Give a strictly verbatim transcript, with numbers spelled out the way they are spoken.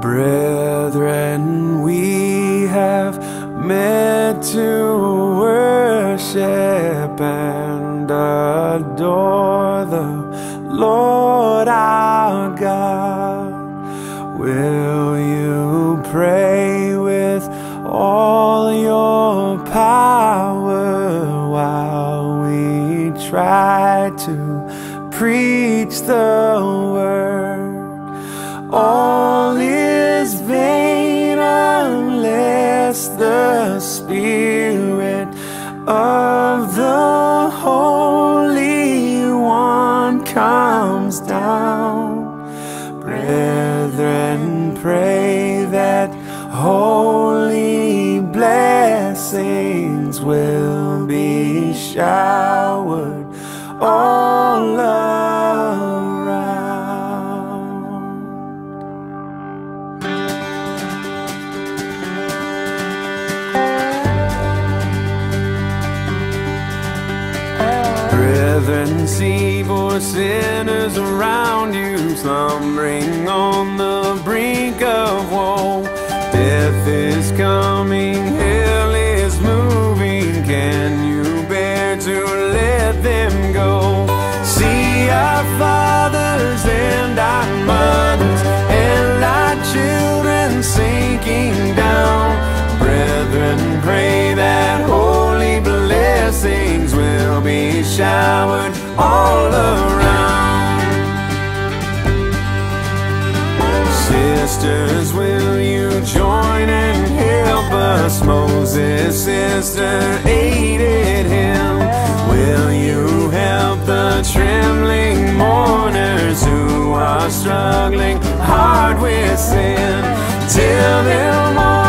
Brethren, we have met to worship and adore the Lord our God. Will you pray with all your power while we try to preach the word? All is vain unless the Spirit of the Holy One comes down. Brethren, pray that holy blessings will be showered all around. Brethren, see for sinners around you, slumbering on the brink of woe. Death is coming, hell is moving. Can you bear to let them go? See our fathers and our mothers and our children sinking down. Brethren, pray that holy blessings will be showered all around. Sisters, will you join and help us? Moses' sister aided him. Will you help the trembling mourners who are struggling hard with sin? Tell them all